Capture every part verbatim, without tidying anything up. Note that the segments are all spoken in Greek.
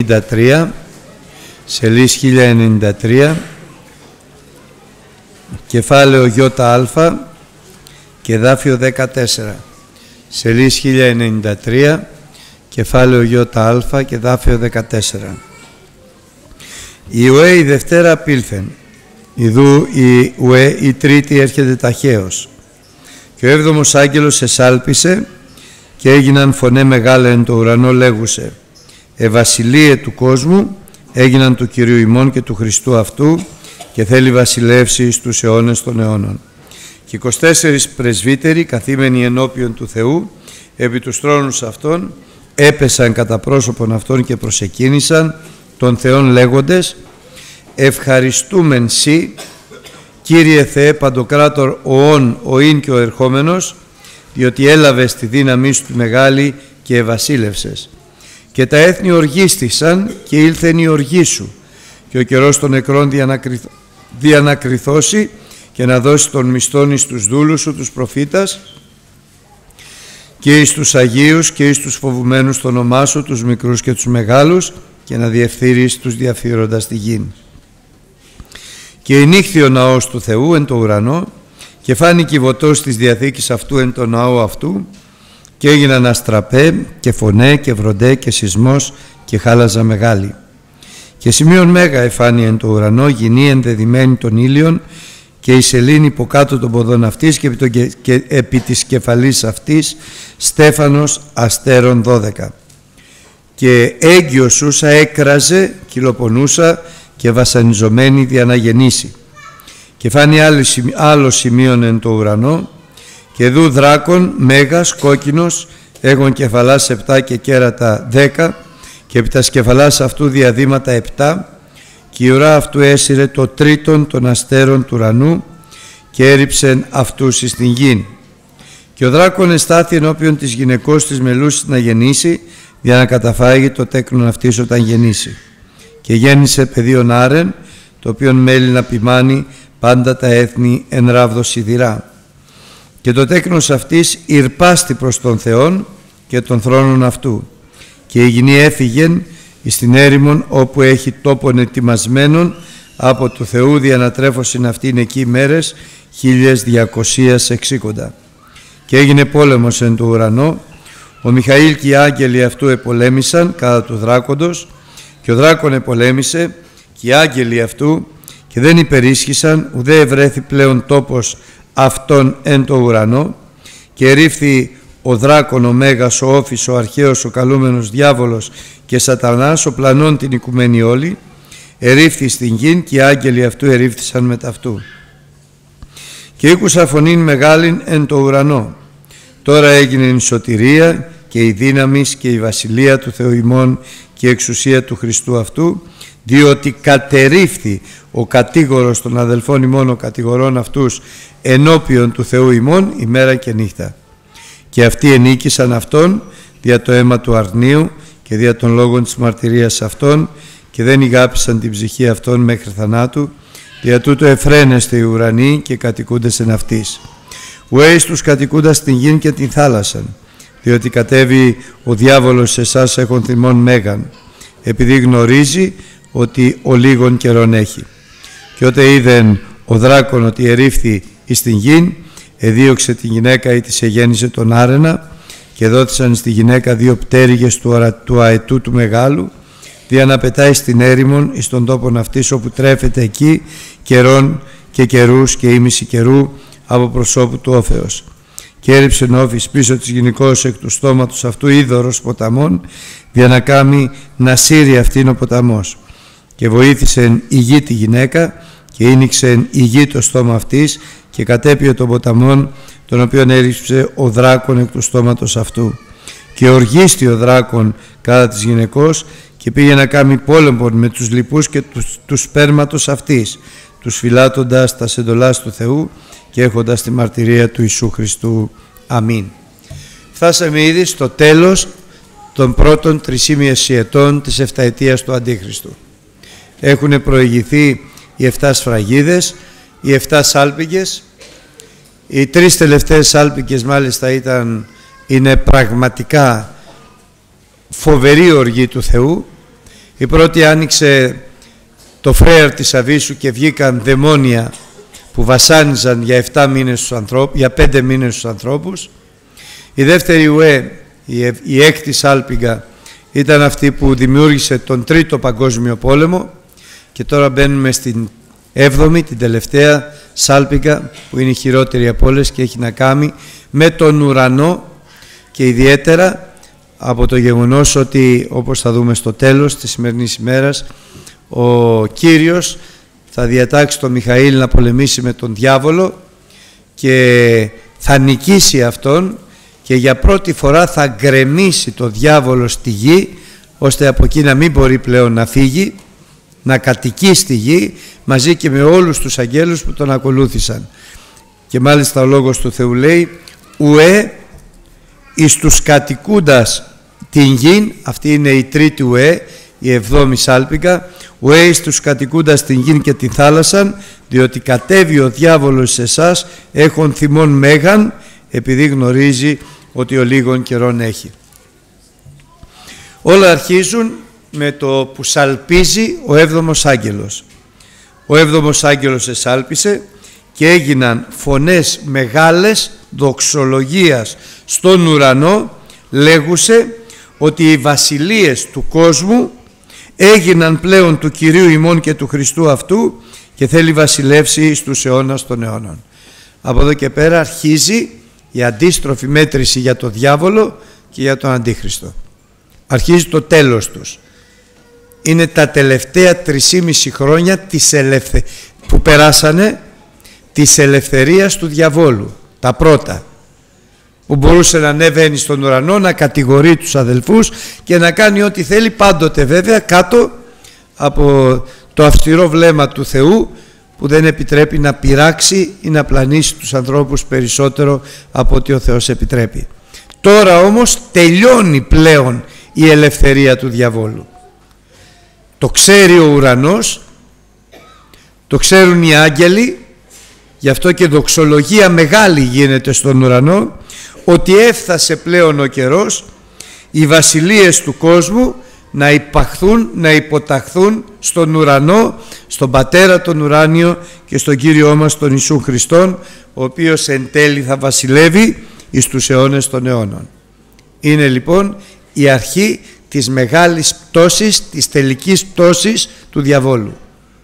χίλια τρία, σελίς χίλια ενενήντα τρία, κεφάλαιο ΙΑ και δάφιο δεκατέσσερα. Σελίς χίλια ενενήντα τρία, κεφάλαιο ΙΑ και δάφιο δεκατέσσερα. Η ΟΕ η Δευτέρα απήλθεν, ιδού η ΟΕ η Τρίτη έρχεται ταχαίως. Και ο έβδομος άγγελος εσάλπισε και έγιναν φωνέ μεγάλα εν το ουρανό λέγουσε «Ευασιλείε του κόσμου έγιναν του Κυρίου ημών και του Χριστού αυτού και θέλει βασιλεύσει στους αιώνες των αιώνων». Και είκοσι τέσσερις πρεσβύτεροι καθήμενοι ενώπιον του Θεού επί τους θρόνους αυτών έπεσαν κατά πρόσωπον αυτών και προσεκίνησαν των Θεών λέγοντες «Ευχαριστούμεν Συ, Κύριε Θεέ Παντοκράτορ οών, ο ίν και ο ερχόμενος, διότι έλαβες τη δύναμή σου τη μεγάλη και ευασίλευσες. Και τα έθνη οργίστησαν και ήλθεν η οργή σου, και ο καιρός των νεκρών διανακριθ... διανακριθώσει και να δώσει τον μισθόν εις τους δούλους σου τους προφήτας και εις τους Αγίους και εις τους φοβουμένους το όνομά σου, τους μικρούς και τους μεγάλους, και να διευθύρεις τους διαφύροντας τη γη. Και ενύχθη ο ναός του Θεού εν το ουρανό και φάνηκε η βοτός της Διαθήκης αυτού εν το ναό αυτού και έγιναν αστραπέ και φωνέ και βροντέ και σεισμός και χάλαζα μεγάλη. Και σημείων μέγα εφάνει εν το ουρανό γυνή ενδεδειμένη των ήλιων και η σελήνη υποκάτω των ποδών αυτής και επί, το, και επί της κεφαλής αυτής στέφανος αστέρων δώδεκα. Και έγκυος ούσα έκραζε, κυλοπονούσα και βασανιζομένη δια να γεννήσει. Και φάνει άλλο σημείον εν το ουρανό και δου δράκον μέγας κόκκινος έγον κεφαλάς επτά και κέρατα δέκα και επί τας κεφαλάς αυτού διαδήματα επτά και η ουρά αυτού έσυρε το τρίτον των αστέρων του ουρανού και έριψεν αυτούς εις την γην. Και ο δράκον εστάθη ενώπιον της γυναικός της μελούσης να γεννήσει για να καταφάγει το τέκνον αυτής όταν γεννήσει. Και γέννησε παιδίον άρεν, το οποίον μέλει να ποιμάνει πάντα τα έθνη εν ράβδο σιδηρά. Και το τέκνος αυτής ηρπάστη προς τον Θεόν και τον θρόνον αυτού. Και η γυνή έφυγεν εις την έρημον όπου έχει τόπον ετοιμασμένον από του Θεού διανατρέφωσιν αυτήν εκεί μέρες χίλιες διακοσίας εξήκοντα. Και έγινε πόλεμος εν του ουρανό, ο Μιχαήλ και οι άγγελοι αυτού επολέμησαν κατά του δράκοντος και ο δράκον επολέμησε και οι άγγελοι αυτού και δεν υπερίσχυσαν ουδέ ευρέθη πλέον τόπος αυτόν εν το ουρανό και ερήφθη ο δράκον ο μέγας, ο όφης, ο αρχαίος, ο καλούμενος διάβολος και σατανάς, ο πλανών την οικουμένη όλη, ερήφθη στην γην και οι άγγελοι αυτού ερήφθησαν μετ' αυτού. Και ήκουσα φωνήν μεγάλην εν το ουρανό. Τώρα έγινε η σωτηρία και η δύναμις και η βασιλεία του Θεού ημών και η εξουσία του Χριστού αυτού, διότι κατερρίφθη ο κατήγορος των αδελφών ημών, ο κατηγορών αυτούς ενώπιον του Θεού ημών ημέρα και νύχτα. Και αυτοί ενίκησαν αυτόν δια το αίμα του αρνίου και δια των λόγων της μαρτυρίας αυτών και δεν ηγάπησαν την ψυχή αυτών μέχρι θανάτου, δια τούτο εφραίνεστε οι ουρανοί και κατοικούντες εν αυτής. Ουέις τους κατοικούντας την γην και την θάλασσαν, διότι κατέβει ο διάβολος σε εσάς έχων θυμών μέγαν, επειδή γνωρίζει ότι ο λίγων καιρόν έχει. Και ότε είδεν ο δράκον ότι ερήφθη εις την γην, εδίωξε τη γυναίκα ή της εγέννησε τον άρενα και δόθησαν στη γυναίκα δύο πτέρυγες του, αρα, του αετού του μεγάλου, δια να πετάει στην έρημον εις τον τόπον αυτής όπου τρέφεται εκεί καιρών και καιρούς και ήμιση καιρού από προσώπου του όφεως. Και έριψε νόφης πίσω της γυναικός εκ του στόματος αυτού είδωρος ποταμών, για να κάνει να σύρει αυτήν ο ποταμός. Και βοήθησεν η γη τη γυναίκα και ίνιξεν η γη το στόμα αυτής και κατέπιε των ποταμών, τον οποίον έριψε ο δράκον εκ του στόματος αυτού. Και οργίστη ο δράκον κατά της γυναικός και πήγε να κάνει πόλεμον με τους λοιπούς και τους, τους σπέρματος αυτής, τους φυλάτοντας τα εντολάς του Θεού και έχοντας τη μαρτυρία του Ιησού Χριστού. Αμήν. Φτάσαμε ήδη στο τέλος των πρώτων τρισήμιση ετών της εφταετίας του Αντίχριστου. Έχουν προηγηθεί οι εφτά σφραγίδες, οι εφτά σάλπιγγες. Οι τρεις τελευταίες σάλπιγγες μάλιστα ήταν, είναι πραγματικά φοβερή οργή του Θεού Η πρώτη άνοιξε το φρέαρ της Αβύσσου και βγήκαν δαιμόνια που βασάνιζαν για επτά μήνες στους ανθρώπους, για πέντε μήνες στους ανθρώπους. Η δεύτερη ουέ, η, η έκτη σάλπιγγα, ήταν αυτή που δημιούργησε τον τρίτο παγκόσμιο πόλεμο, και τώρα μπαίνουμε στην έβδομη, την τελευταία σάλπιγγα, που είναι η χειρότερη από όλες και έχει να κάνει με τον ουρανό, και ιδιαίτερα από το γεγονός ότι, όπως θα δούμε στο τέλος της σημερινής ημέρας, ο Κύριος θα διατάξει τον Μιχαήλ να πολεμήσει με τον διάβολο και θα νικήσει αυτόν, και για πρώτη φορά θα γκρεμίσει το διάβολο στη γη, ώστε από εκεί να μην μπορεί πλέον να φύγει, να κατοικεί στη γη μαζί και με όλους τους αγγέλους που τον ακολούθησαν. Και μάλιστα ο Λόγος του Θεού λέει ουέ εις τους κατοικούντας την γην, αυτή είναι η τρίτη ουέ, η εβδόμη σάλπιγγα, ουέ εις τους κατοικούντας την γην και την θάλασσαν, διότι κατέβει ο διάβολος σε εσάς έχων θυμών μέγαν, επειδή γνωρίζει ότι ο λίγων καιρών έχει. Όλα αρχίζουν με το που σαλπίζει ο έβδομος άγγελος. Ο έβδομος άγγελος εσάλπισε και έγιναν φωνές μεγάλες δοξολογίας στον ουρανό, λέγουσε ότι οι βασιλείες του κόσμου έγιναν πλέον του Κυρίου ημών και του Χριστού αυτού, και θέλει βασιλεύσει στους αιώνας των αιώνων. Από εδώ και πέρα αρχίζει η αντίστροφη μέτρηση για το διάβολο και για τον Αντίχριστο. Αρχίζει το τέλος τους. Είναι τα τελευταία τρισήμιση χρόνια της ελευθε... που περάσανε της ελευθερίας του διαβόλου. Τα πρώτα, που μπορούσε να ανέβαίνει στον ουρανό, να κατηγορεί τους αδελφούς και να κάνει ό,τι θέλει, πάντοτε βέβαια κάτω από το αυστηρό βλέμμα του Θεού, που δεν επιτρέπει να πειράξει ή να πλανήσει τους ανθρώπους περισσότερο από ό,τι ο Θεός επιτρέπει. Τώρα όμως τελειώνει πλέον η ελευθερία του διαβόλου. Το ξέρει ο ουρανός, το ξέρουν οι άγγελοι, γι' αυτό και δοξολογία μεγάλη γίνεται στον ουρανό, ότι έφτασε πλέον ο καιρός οι βασιλείες του κόσμου να υπαχθούν, να υποταχθούν στον ουρανό, στον Πατέρα τον ουράνιο και στον Κύριό μας τον Ιησού Χριστόν, ο οποίος εν τέλει θα βασιλεύει εις τους αιώνες των αιώνων. Είναι λοιπόν η αρχή της μεγάλης πτώσης, της τελικής πτώσης του διαβόλου.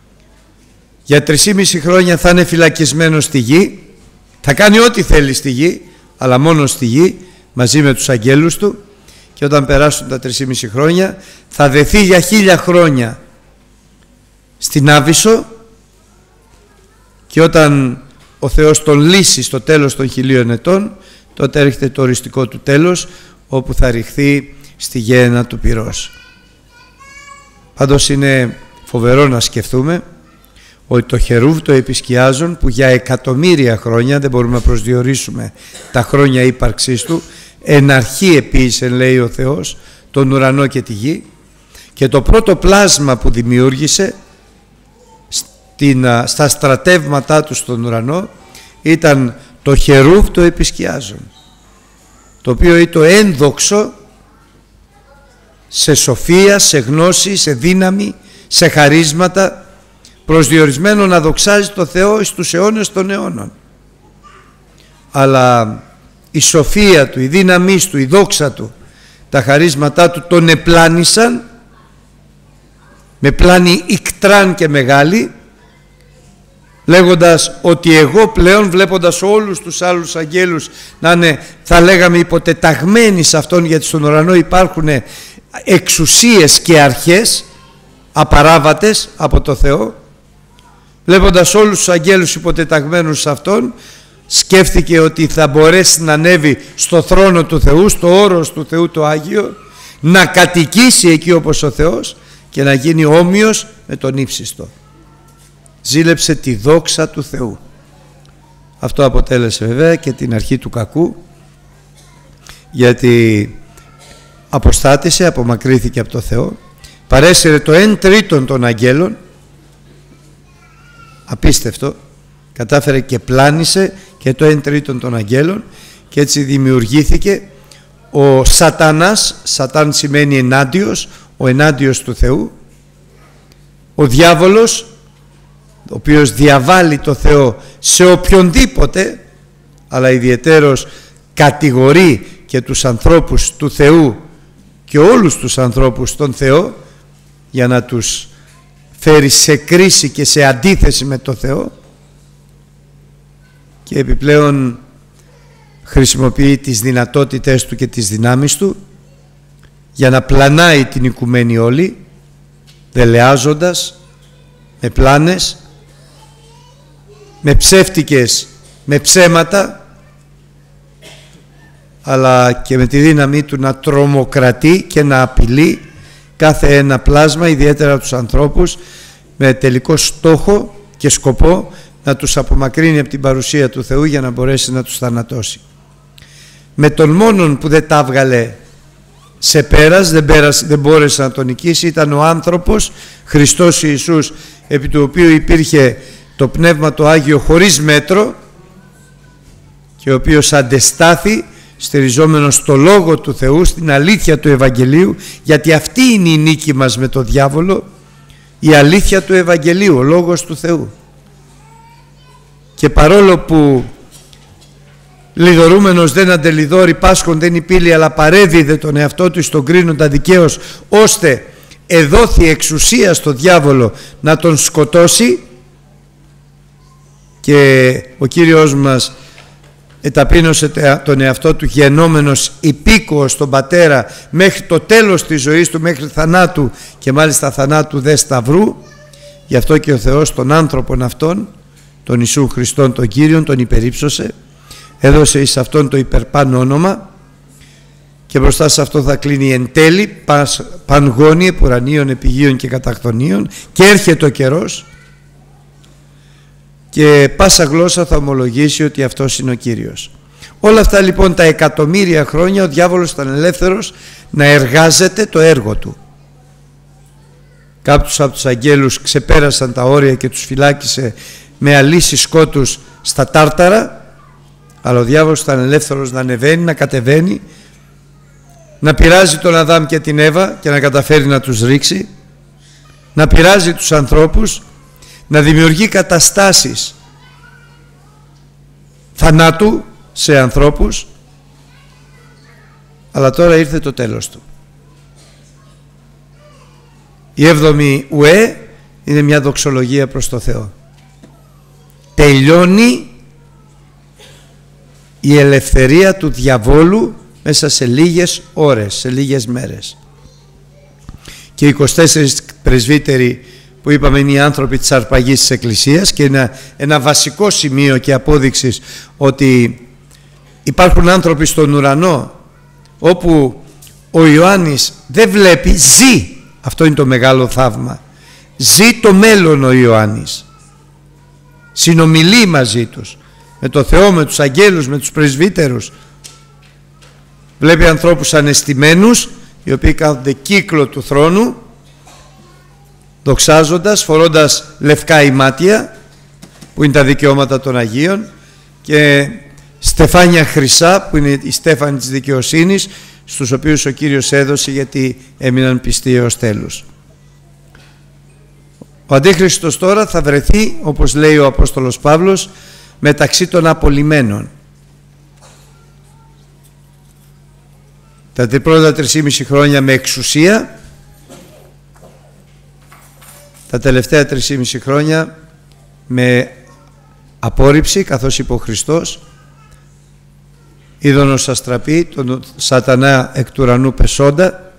Για τρισήμιση χρόνια θα είναι φυλακισμένος στη γη, θα κάνει ό,τι θέλει στη γη, αλλά μόνο στη γη, μαζί με τους αγγέλους του, και όταν περάσουν τα τρισήμιση χρόνια θα δεθεί για χίλια χρόνια στην Άβυσσο, και όταν ο Θεός τον λύσει στο τέλος των χιλίων ετών, τότε έρχεται το οριστικό του τέλος, όπου θα ρηχθεί στη γέενα του πυρός. Πάντως είναι φοβερό να σκεφτούμε ότι το χερούβ το επισκιάζουν, που για εκατομμύρια χρόνια, δεν μπορούμε να προσδιορίσουμε τα χρόνια ύπαρξής του, εν αρχή επίησεν, λέει ο Θεός, τον ουρανό και τη γη, και το πρώτο πλάσμα που δημιούργησε στην, στα στρατεύματά του στον ουρανό ήταν το χερούβ το επισκιάζουν, το οποίο είναι το ένδοξο σε σοφία, σε γνώση, σε δύναμη, σε χαρίσματα, προσδιορισμένο να δοξάζει το Θεό στους αιώνες των αιώνων. Αλλά η σοφία του, η δύναμή του, η δόξα του, τα χαρίσματά του τον επλάνησαν με πλάνη ικτράν και μεγάλη, λέγοντας ότι εγώ πλέον, βλέποντας όλους τους άλλους αγγέλους να είναι, θα λέγαμε, υποτεταγμένοι σε αυτόν, γιατί στον ουρανό υπάρχουν εξουσίες και αρχές απαράβατες από το Θεό, βλέποντας όλους τους αγγέλους υποτεταγμένους σε αυτόν, σκέφτηκε ότι θα μπορέσει να ανέβει στο θρόνο του Θεού, στο όρος του Θεού το Άγιο, να κατοικήσει εκεί όπως ο Θεός και να γίνει όμοιος με τον ύψιστο. Ζήλεψε τη δόξα του Θεού. Αυτό αποτέλεσε βέβαια και την αρχή του κακού, γιατί αποστάτησε, απομακρύθηκε από το Θεό, παρέσυρε το εν τρίτον των αγγέλων, απίστευτο, κατάφερε και πλάνησε και το εν τρίτον των αγγέλων, και έτσι δημιουργήθηκε ο Σατανάς. Σατάν σημαίνει ενάντιος, ο ενάντιος του Θεού, ο διάβολος, ο οποίος διαβάλλει το Θεό σε οποιονδήποτε, αλλά ιδιαιτέρως κατηγορεί και τους ανθρώπους του Θεού και όλους τους ανθρώπους τον Θεό, για να τους φέρει σε κρίση και σε αντίθεση με το Θεό, και επιπλέον χρησιμοποιεί τις δυνατότητες του και τις δυνάμεις του για να πλανάει την οικουμένη όλη, δελεάζοντας με πλάνες, με ψεύτικες, με ψέματα, αλλά και με τη δύναμή του να τρομοκρατεί και να απειλεί κάθε ένα πλάσμα, ιδιαίτερα τους ανθρώπους, με τελικό στόχο και σκοπό να τους απομακρύνει από την παρουσία του Θεού για να μπορέσει να τους θανατώσει. Με τον μόνον που δεν τα έβγαλε σε πέρας, δεν, πέρασε, δεν μπόρεσε να τον νικήσει, ήταν ο άνθρωπος Χριστός Ιησούς, επί του οποίου υπήρχε το Πνεύμα το Άγιο χωρίς μέτρο και ο οποίος αντεστάθη στηριζόμενος στο Λόγο του Θεού, στην αλήθεια του Ευαγγελίου, γιατί αυτή είναι η νίκη μας με το διάβολο, η αλήθεια του Ευαγγελίου, ο Λόγος του Θεού. Και παρόλο που λιδωρούμενος δεν αντελιδώρει, πάσχων δεν υπήλει, αλλά παρέδιδε τον εαυτό του στον κρίνοντα δικαίως, ώστε εδόθη εξουσία στο διάβολο να τον σκοτώσει, και ο Κύριος μας εταπείνωσε τον εαυτό του γενόμενος υπήκοος στον Πατέρα μέχρι το τέλος της ζωής του, μέχρι θανάτου, και μάλιστα θανάτου δε σταυρού. Γι' αυτό και ο Θεός τον άνθρωπον αυτόν, τον Ιησού Χριστόν τον Κύριον, τον υπερύψωσε, έδωσε εις αυτόν το υπερπάνω όνομα, και μπροστά σε αυτό θα κλείνει εν τέλει πανγόνι επουρανίων, επιγείων και κατακτονίων, και έρχεται ο καιρός και πάσα γλώσσα θα ομολογήσει ότι αυτός είναι ο Κύριος. Όλα αυτά λοιπόν τα εκατομμύρια χρόνια ο διάβολος ήταν ελεύθερος να εργάζεται το έργο του. Κάποιους από τους αγγέλους ξεπέρασαν τα όρια και τους φυλάκισε με αλύση σκότους στα Τάρταρα, αλλά ο διάβολος ήταν ελεύθερος να ανεβαίνει, να κατεβαίνει, να πειράζει τον Αδάμ και την Εύα και να καταφέρει να τους ρίξει, να πειράζει τους ανθρώπους, να δημιουργεί καταστάσεις θανάτου σε ανθρώπους, αλλά τώρα ήρθε το τέλος του. Η έβδομη ουέ είναι μια δοξολογία προς το Θεό. Τελειώνει η ελευθερία του διαβόλου μέσα σε λίγες ώρες, σε λίγες μέρες. Και οι είκοσι τέσσερις πρεσβύτεροι που είπαμε είναι οι άνθρωποι της αρπαγής της Εκκλησίας, και είναι ένα βασικό σημείο και απόδειξης ότι υπάρχουν άνθρωποι στον ουρανό όπου ο Ιωάννης δεν βλέπει, ζει. Αυτό είναι το μεγάλο θαύμα. Ζει το μέλλον ο Ιωάννης. Συνομιλεί μαζί τους, με το Θεό, με τους αγγέλους, με τους πρεσβύτερους. Βλέπει ανθρώπους ανεστημένους, οι οποίοι κάθονται κύκλο του θρόνου, δοξάζοντας, φορώντας λευκά ημάτια, που είναι τα δικαιώματα των Αγίων, και στεφάνια χρυσά, που είναι η στέφανη της δικαιοσύνης, στους οποίους ο Κύριος έδωσε γιατί έμειναν πιστοί έως τέλους. Ο Αντίχριστος τώρα θα βρεθεί, όπως λέει ο Απόστολος Παύλος, μεταξύ των απολυμένων. Τα πρώτα τρεισήμιση χρόνια με εξουσία, τα τελευταία τρεισήμιση χρόνια με απόρριψη, καθώς είπε ο Χριστός, είδον ως αστραπή τον σατανά εκ του ουρανού πεσόντα,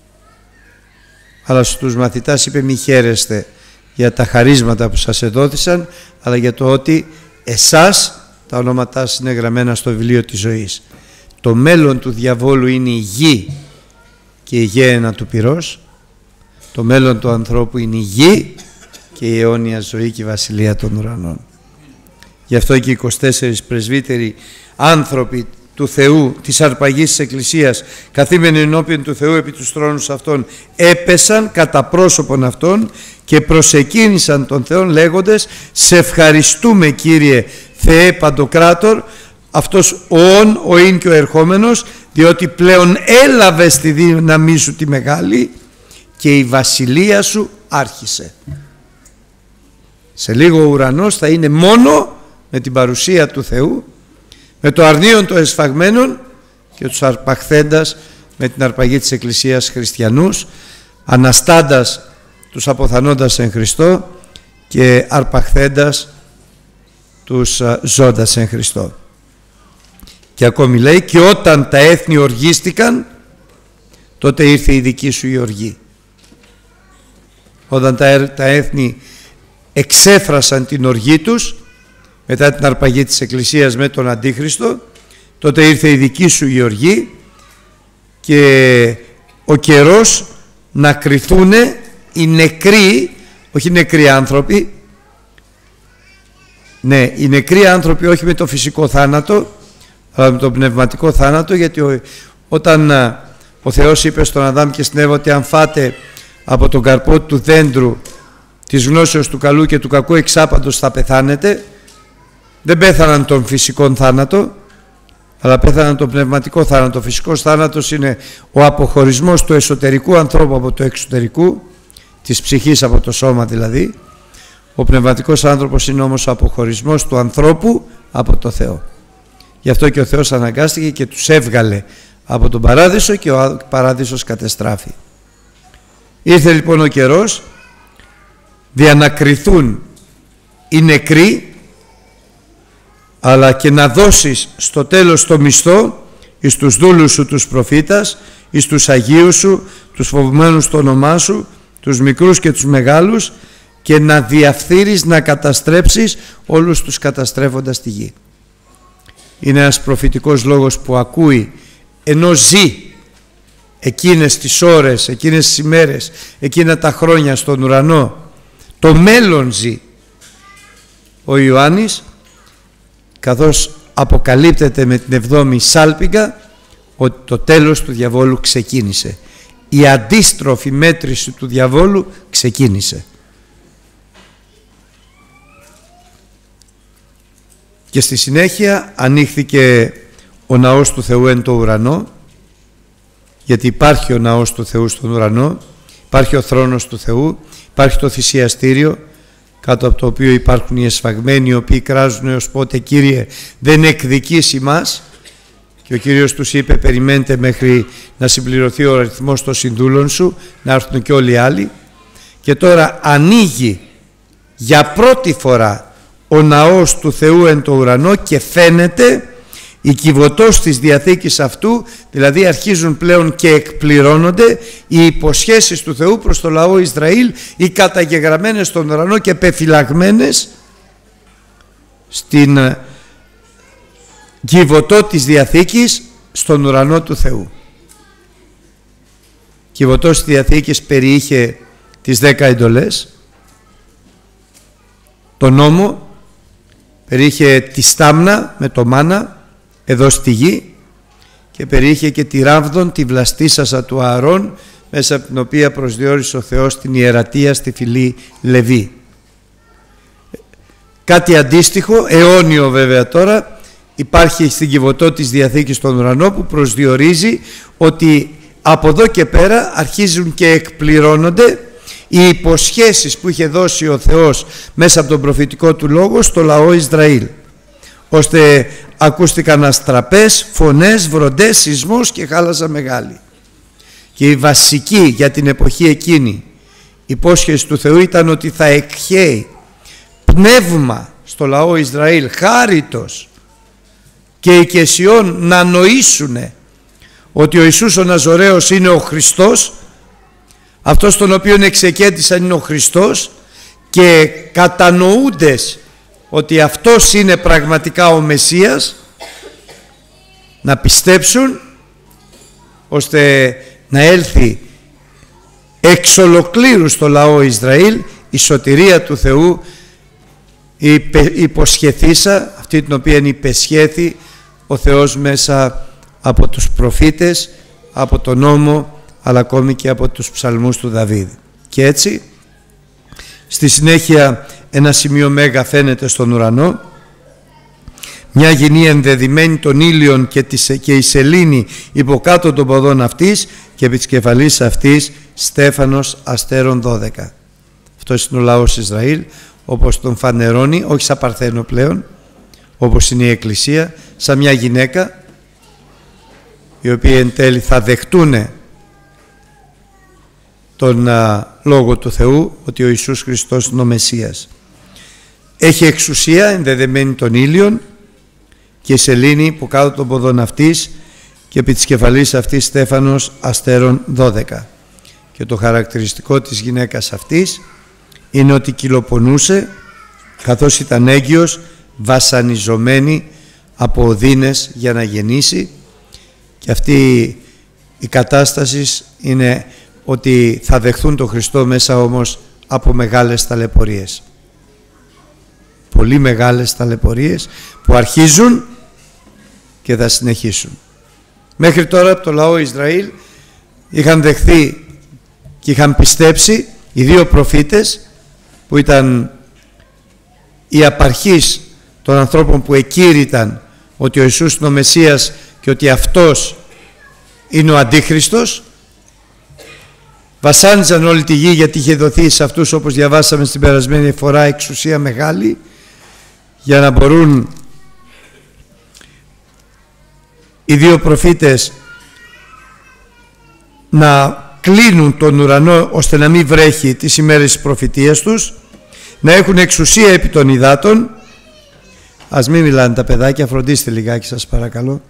αλλά στους μαθητάς είπε μη χαίρεστε για τα χαρίσματα που σας εδόθησαν, αλλά για το ότι εσάς τα ονόματά σας είναι γραμμένα στο βιβλίο της ζωής. Το μέλλον του διαβόλου είναι η γη και η γέαινα του πυρός. Το μέλλον του ανθρώπου είναι η γη και η αιώνια ζωή και η βασιλεία των ουρανών. Γι' αυτό και οι είκοσι τέσσερις πρεσβύτεροι άνθρωποι του Θεού, της αρπαγής της Εκκλησίας, καθήμενοι ενώπιον του Θεού επί τους θρόνους αυτών, έπεσαν κατά πρόσωπον αυτών και προσεκίνησαν τον Θεόν λέγοντες «Σε ευχαριστούμε Κύριε Θεέ Παντοκράτορ, αυτός ο ον, ο ειν και ο ερχόμενος, διότι πλέον έλαβες τη δύναμή σου τη μεγάλη και η βασιλεία σου άρχισε». Σε λίγο ο ουρανός θα είναι μόνο με την παρουσία του Θεού, με το αρνίον των εσφαγμένων και τους αρπαχθέντας με την αρπαγή της Εκκλησίας χριστιανούς, αναστάντας τους αποθανόντας εν Χριστώ και αρπαχθέντας τους ζώντας εν Χριστώ. Και ακόμη λέει, και όταν τα έθνη οργίστηκαν, τότε ήρθε η δική σου η οργή. Όταν τα, τα έθνη εξέφρασαν την οργή τους μετά την αρπαγή της Εκκλησίας με τον Αντίχριστο, τότε ήρθε η δική σου η οργή και ο καιρός να κριθούν οι νεκροί, όχι οι νεκροί άνθρωποι, ναι, οι νεκροί άνθρωποι όχι με το φυσικό θάνατο, αλλά με τον πνευματικό θάνατο, γιατί ο, όταν α, ο Θεός είπε στον Αδάμ και στην Εύα ότι αν φάτε από τον καρπό του δέντρου της γνώσεως του καλού και του κακού εξάπαντος θα πεθάνετε, δεν πέθαναν τον φυσικό θάνατο, αλλά πέθαναν τον πνευματικό θάνατο. Ο φυσικός θάνατος είναι ο αποχωρισμός του εσωτερικού ανθρώπου από το εξωτερικού, της ψυχής από το σώμα δηλαδή. Ο πνευματικός άνθρωπος είναι όμως ο αποχωρισμός του ανθρώπου από το Θεό. Γι' αυτό και ο Θεός αναγκάστηκε και τους έβγαλε από τον παράδεισο και ο παράδεισος κατεστράφη. Ήρθε λοιπόν ο καιρός δια να κριθούν οι νεκροί, αλλά και να δώσεις στο τέλος το μισθό εις τους δούλους σου τους προφήτας, εις τους Αγίους σου, τους φοβουμένους το όνομά σου, τους μικρούς και τους μεγάλους, και να διαφθείρεις, να καταστρέψεις όλους τους καταστρέφοντας τη γη. Είναι ένας προφητικός λόγος που ακούει ενώ ζει εκείνες τις ώρες, εκείνες τις ημέρες, εκείνα τα χρόνια στον ουρανό. Το μέλλον ζει ο Ιωάννης, καθώς αποκαλύπτεται με την εβδόμη σάλπιγγα ότι το τέλος του διαβόλου ξεκίνησε. Η αντίστροφη μέτρηση του διαβόλου ξεκίνησε. Και στη συνέχεια ανοίχθηκε ο ναός του Θεού εν το ουρανό, γιατί υπάρχει ο ναός του Θεού στον ουρανό, υπάρχει ο θρόνος του Θεού, υπάρχει το θυσιαστήριο κάτω από το οποίο υπάρχουν οι εσφαγμένοι, οι οποίοι κράζουν έως πότε Κύριε δεν εκδικήσει μας, και ο Κύριος τους είπε περιμένετε μέχρι να συμπληρωθεί ο αριθμός των συνδούλων σου, να έρθουν και όλοι οι άλλοι. Και τώρα ανοίγει για πρώτη φορά ο ναός του Θεού εν το ουρανό και φαίνεται η κυβωτός της Διαθήκης αυτού, δηλαδή αρχίζουν πλέον και εκπληρώνονται οι υποσχέσεις του Θεού προς το λαό Ισραήλ, οι καταγεγραμμένες στον ουρανό και πεφυλαγμένες στην κυβωτό της Διαθήκης στον ουρανό του Θεού. Κυβωτός της Διαθήκης περιείχε τις δέκα εντολές, το νόμο, περιείχε τη στάμνα με το μάνα εδώ στη γη και περιείχε και τη ράβδον, τη βλαστήσασα του Ααρών, μέσα από την οποία προσδιορίσε ο Θεός την ιερατεία στη φυλή Λεβί. Κάτι αντίστοιχο, αιώνιο βέβαια τώρα, υπάρχει στην κυβωτό της Διαθήκης στον ουρανό, που προσδιορίζει ότι από εδώ και πέρα αρχίζουν και εκπληρώνονται οι υποσχέσεις που είχε δώσει ο Θεός μέσα από τον προφητικό του λόγο στο λαό Ισραήλ, ώστε ακούστηκαν αστραπές, φωνές, βροντές, σεισμός και χάλαζα μεγάλη. Και η βασική για την εποχή εκείνη υπόσχεση του Θεού ήταν ότι θα εκχέει πνεύμα στο λαό Ισραήλ, χάριτος και οικεσιών, να νοήσουνε ότι ο Ιησούς ο Ναζωραίος είναι ο Χριστός, αυτός τον οποίον εξεκέτησαν είναι ο Χριστός, και κατανοούντες ότι αυτός είναι πραγματικά ο Μεσσίας, να πιστέψουν ώστε να έλθει εξ ολοκλήρου στο λαό Ισραήλ η σωτηρία του Θεού, η υποσχεθήσα, αυτή την οποία υπεσχέθη ο Θεός μέσα από τους προφήτες, από τον νόμο, αλλά ακόμη και από τους ψαλμούς του Δαβίδ. Και έτσι στη συνέχεια ένα σημείο μέγα φαίνεται στον ουρανό, μια γυνή ενδεδειμένη των ήλιων και, της, και η σελήνη υποκάτω των ποδών αυτής, και επί της κεφαλής αυτής στέφανος αστέρων δώδεκα. Αυτός είναι ο λαός Ισραήλ, όπως τον φανερώνει, όχι σαν παρθένο πλέον, όπως είναι η Εκκλησία, σαν μια γυναίκα, οι οποίοι εν τέλει θα δεχτούν τον α, Λόγο του Θεού, ότι ο Ιησούς Χριστός είναι ο Μεσσίας. Έχει εξουσία ενδεδεμένη των ήλιων και σελήνη που κάτω των ποδών αυτής, και επί της κεφαλής αυτής στέφανος αστέρων δώδεκα. Και το χαρακτηριστικό της γυναίκας αυτής είναι ότι κυλοπονούσε καθώς ήταν έγκυος, βασανιζομένη από οδύνες για να γεννήσει, και αυτή η κατάσταση είναι ότι θα δεχθούν τον Χριστό μέσα όμως από μεγάλες ταλαιπωρίες. Πολύ μεγάλες ταλαιπωρίες που αρχίζουν και θα συνεχίσουν. Μέχρι τώρα από το λαό Ισραήλ είχαν δεχθεί και είχαν πιστέψει οι δύο προφήτες που ήταν οι απαρχείς των ανθρώπων που εκήρυταν ότι ο Ιησούς είναι ο Μεσσίας και ότι αυτός είναι ο Αντίχριστος. Βασάνιζαν όλη τη γη γιατί είχε δοθεί σε αυτούς, όπως διαβάσαμε στην περασμένη φορά, εξουσία μεγάλη για να μπορούν οι δύο προφήτες να κλείνουν τον ουρανό ώστε να μην βρέχει τις ημέρες της προφητείας τους, να έχουν εξουσία επί των υδάτων. Ας μην μιλάνε τα παιδάκια, φροντίστε λιγάκι σας παρακαλώ.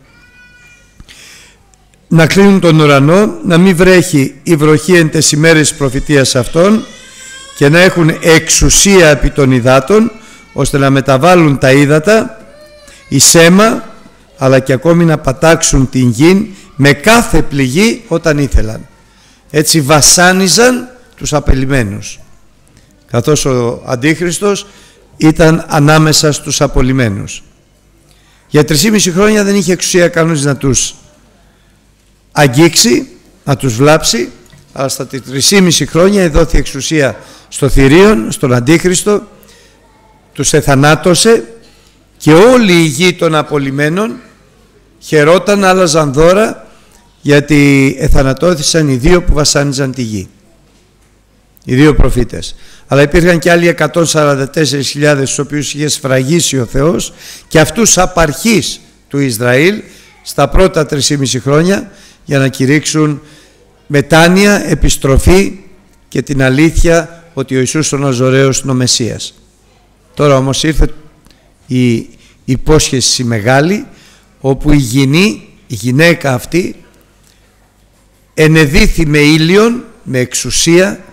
Να κλείνουν τον ουρανό, να μην βρέχει η βροχή εν τες ημέρες της προφητείας αυτών, και να έχουν εξουσία επί των υδάτων ώστε να μεταβάλουν τα ύδατα εις αίμα, αλλά και ακόμη να πατάξουν την γη με κάθε πληγή όταν ήθελαν. Έτσι βασάνιζαν τους απελημένους, καθώς ο Αντίχριστος ήταν ανάμεσα στους απολυμένους. Για τρισήμιση χρόνια δεν είχε εξουσία κανείς να τους αγγίξει, να τους βλάψει, αλλά στα τρισήμιση χρόνια εδόθη εξουσία στο θηρίον, στον Αντίχριστο, τους εθανάτωσε και όλη η γη των απολυμένων χαιρόταν, άλλαζαν δώρα, γιατί εθανατώθησαν οι δύο που βασάνιζαν τη γη, οι δύο προφήτες. Αλλά υπήρχαν και άλλοι εκατόν σαράντα τέσσερις χιλιάδες τους οποίους είχε σφραγίσει ο Θεός, και αυτούς απαρχής του Ισραήλ στα πρώτα τρισήμιση χρόνια, για να κηρύξουν μετάνοια, επιστροφή και την αλήθεια ότι ο Ιησούς ο Ναζωραίος είναι ο Μεσσίας. Τώρα όμως ήρθε η υπόσχεση μεγάλη, όπου η γυνή, η γυναίκα αυτή, ενεδύθη με ήλιον, με εξουσία,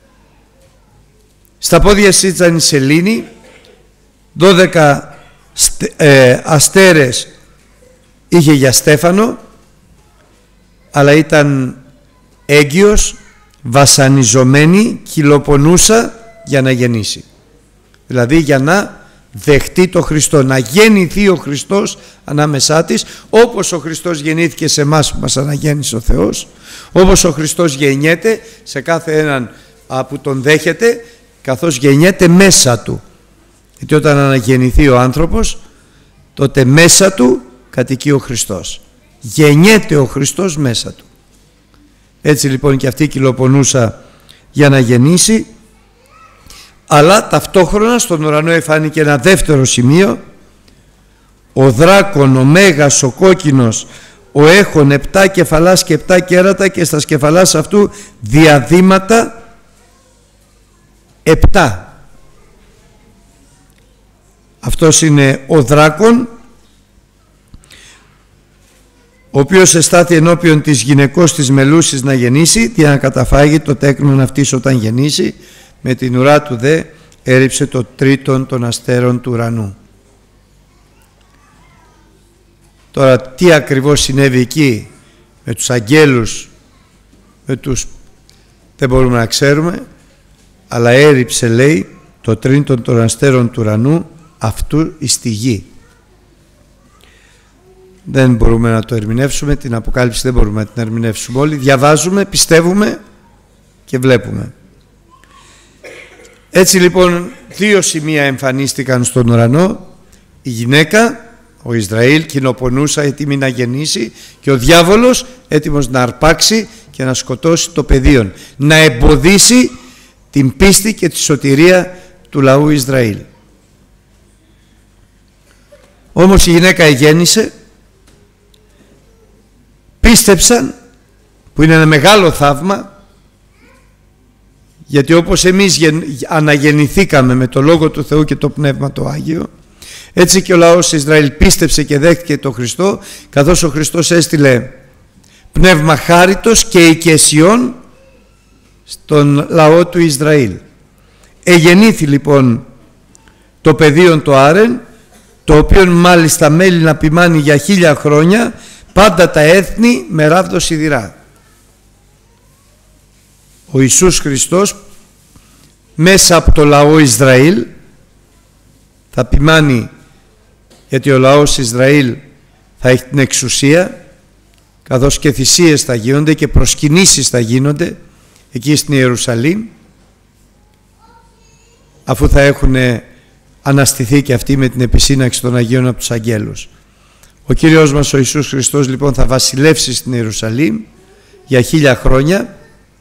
στα πόδια της ήταν η σελήνη, δώδεκα ε, αστέρες είχε για στέφανο, αλλά ήταν έγκυος, βασανιζομένη, κυλοπονούσα για να γεννήσει. Δηλαδή για να δεχτεί το Χριστό, να γεννηθεί ο Χριστός ανάμεσά της, όπως ο Χριστός γεννήθηκε σε εμάς που μας αναγέννησε ο Θεός, όπως ο Χριστός γεννιέται σε κάθε έναν που τον δέχεται, καθώς γεννιέται μέσα του. Γιατί όταν αναγεννηθεί ο άνθρωπος, τότε μέσα του κατοικεί ο Χριστός. Γεννιέται ο Χριστός μέσα του. Έτσι λοιπόν και αυτή κυλοπονούσα για να γεννήσει, αλλά ταυτόχρονα στον ουρανό εφάνηκε ένα δεύτερο σημείο, ο δράκον, ο μέγας, ο κόκκινος, ο έχων επτά κεφαλάς και επτά κέρατα, και στα κεφαλάς αυτού διαδήματα επτά. Αυτός είναι ο δράκον, ο οποίος εστάθη ενώπιον της γυναικός της μελούσης να γεννήσει, για να καταφάγει το τέκνον αυτής όταν γεννήσει, με την ουρά του δε έριψε το τρίτον των αστέρων του ουρανού. Τώρα τι ακριβώς συνέβη εκεί με τους αγγέλους, με τους, δεν μπορούμε να ξέρουμε, αλλά έριψε, λέει, το τρίτον των αστέρων του ουρανού αυτού εις τη γη. Δεν μπορούμε να το ερμηνεύσουμε, την Αποκάλυψη δεν μπορούμε να την ερμηνεύσουμε όλοι. Διαβάζουμε, πιστεύουμε και βλέπουμε. Έτσι λοιπόν δύο σημεία εμφανίστηκαν στον ουρανό, η γυναίκα, ο Ισραήλ, κοινοπονούσα, έτοιμη να γεννήσει, και ο διάβολος έτοιμος να αρπάξει και να σκοτώσει το παιδίον, να εμποδίσει την πίστη και τη σωτηρία του λαού Ισραήλ. Όμως η γυναίκα εγέννησε, πίστεψαν, που είναι ένα μεγάλο θαύμα, γιατί όπως εμείς αναγεννηθήκαμε με το Λόγο του Θεού και το Πνεύμα το Άγιο, έτσι και ο λαός Ισραήλ πίστεψε και δέχτηκε τον Χριστό, καθώς ο Χριστός έστειλε πνεύμα χάριτος και οικεσιών στον λαό του Ισραήλ. Εγεννήθη λοιπόν το παιδίον το Άρεν, το οποίο μάλιστα μέλει να ποιμάνει για χίλια χρόνια πάντα τα έθνη με ράβδο σιδηρά. Ο Ιησούς Χριστός μέσα από το λαό Ισραήλ θα ποιμάνει, γιατί ο λαός Ισραήλ θα έχει την εξουσία, καθώς και θυσίες θα γίνονται και προσκυνήσεις θα γίνονται εκεί στην Ιερουσαλήμ, αφού θα έχουν αναστηθεί και αυτοί με την επισύναξη των Αγίων από τους αγγέλους. Ο Κύριος μας ο Ιησούς Χριστός λοιπόν θα βασιλεύσει στην Ιερουσαλήμ για χίλια χρόνια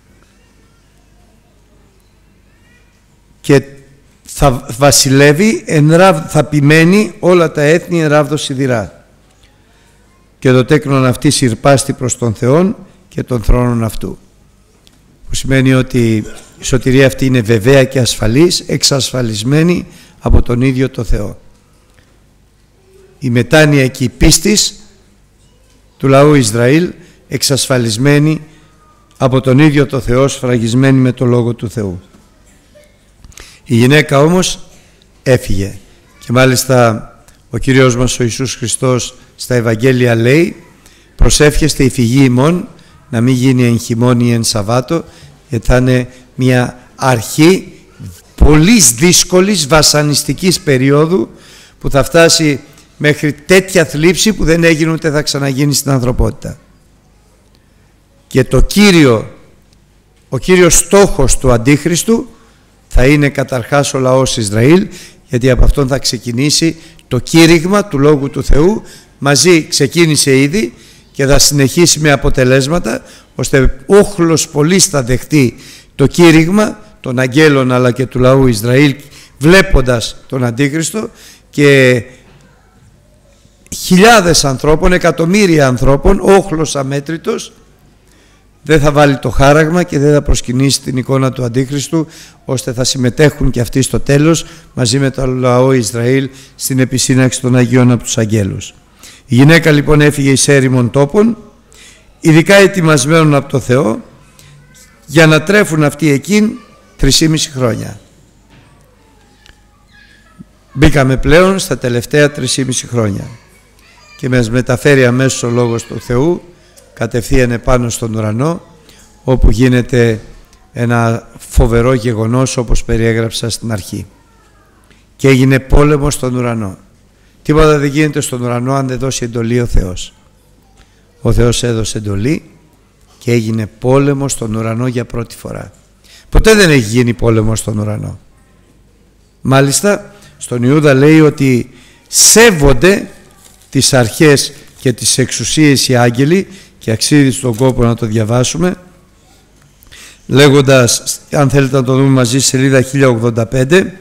και θα βασιλεύει, θα ποιμένει όλα τα έθνη εν ράβδο σιδηρά, και το τέκνον αυτή συρπάστη προς τον Θεόν και τον θρόνον αυτού, που σημαίνει ότι η σωτηρία αυτή είναι βεβαία και ασφαλής, εξασφαλισμένη από τον ίδιο το Θεό. Η μετάνοια και η πίστης του λαού Ισραήλ εξασφαλισμένη από τον ίδιο το Θεό, σφραγισμένη με το Λόγο του Θεού. Η γυναίκα όμως έφυγε, και μάλιστα ο Κύριος μας ο Ιησούς Χριστός στα Ευαγγέλια λέει: προσεύχεστε η φυγή ημών να μην γίνει εν χειμώνη ή εν Σαββάτο, γιατί θα είναι μια αρχή πολύ δύσκολης βασανιστικής περίοδου που θα φτάσει μέχρι τέτοια θλίψη που δεν έγινε ούτε θα ξαναγίνει στην ανθρωπότητα. Και το κύριο, ο κύριος στόχος του Αντίχριστου θα είναι καταρχάς ο λαός Ισραήλ, γιατί από αυτόν θα ξεκινήσει το κήρυγμα του Λόγου του Θεού. Μαζί ξεκίνησε ήδη και θα συνεχίσει με αποτελέσματα, ώστε όχλος πολλής θα δεχτεί το κήρυγμα των αγγέλων αλλά και του λαού Ισραήλ, βλέποντας τον Αντίχριστο, και χιλιάδες ανθρώπων, εκατομμύρια ανθρώπων, όχλος αμέτρητος, δεν θα βάλει το χάραγμα και δεν θα προσκυνήσει την εικόνα του Αντίχριστου, ώστε θα συμμετέχουν και αυτοί στο τέλος μαζί με το λαό Ισραήλ στην επισύναξη των Αγίων από τους αγγέλους. Η γυναίκα λοιπόν έφυγε εις έρημον τόπων, ειδικά ετοιμασμένων από το Θεό, για να τρέφουν αυτοί εκείν τρισήμιση χρόνια. Μπήκαμε πλέον στα τελευταία τρισήμιση χρόνια και μας μεταφέρει αμέσως ο Λόγος του Θεού κατευθείαν επάνω στον ουρανό, όπου γίνεται ένα φοβερό γεγονός όπως περιέγραψα στην αρχή. Και έγινε πόλεμος στον ουρανό. Τίποτα δεν γίνεται στον ουρανό αν δεν δώσει εντολή ο Θεός. Ο Θεός έδωσε εντολή και έγινε πόλεμος στον ουρανό για πρώτη φορά. Ποτέ δεν έχει γίνει πόλεμος στον ουρανό. Μάλιστα στον Ιούδα λέει ότι σέβονται τις αρχές και τις εξουσίες οι άγγελοι, και αξίζει στον κόπο να το διαβάσουμε, λέγοντας, αν θέλετε να το δούμε μαζί, σελίδα χίλια ογδόντα πέντε,